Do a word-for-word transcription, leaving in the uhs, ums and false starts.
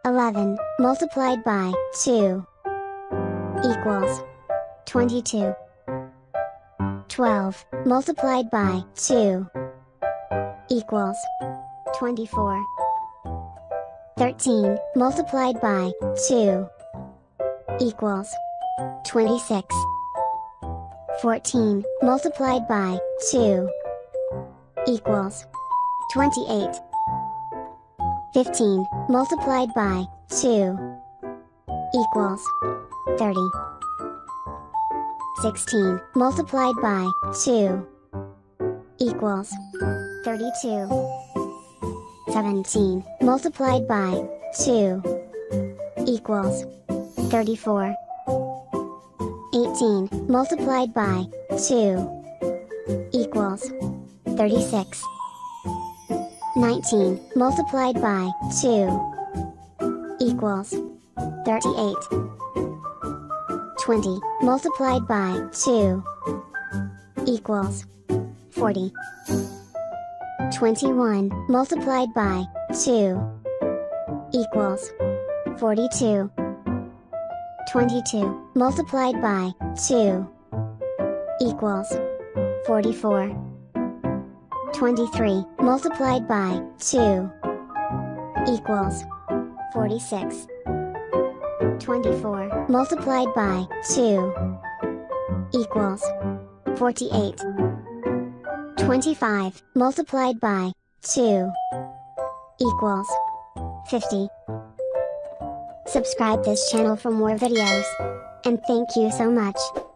eleven multiplied by two equals twenty-two. twelve multiplied by two equals twenty-four. thirteen multiplied by two equals twenty-six. fourteen multiplied by two equals twenty-eight. fifteen multiplied by two equals thirty. sixteen multiplied by two equals thirty-two. seventeen multiplied by two equals thirty-four. eighteen multiplied by two equals thirty-six. nineteen multiplied by two equals thirty-eight. twenty multiplied by two equals forty. twenty-one multiplied by two equals forty-two. twenty-two multiplied by two equals forty-four. twenty-three multiplied by two equals forty-six. twenty-four multiplied by two equals forty-eight. twenty-five multiplied by two equals fifty. Subscribe this channel for more videos, and thank you so much.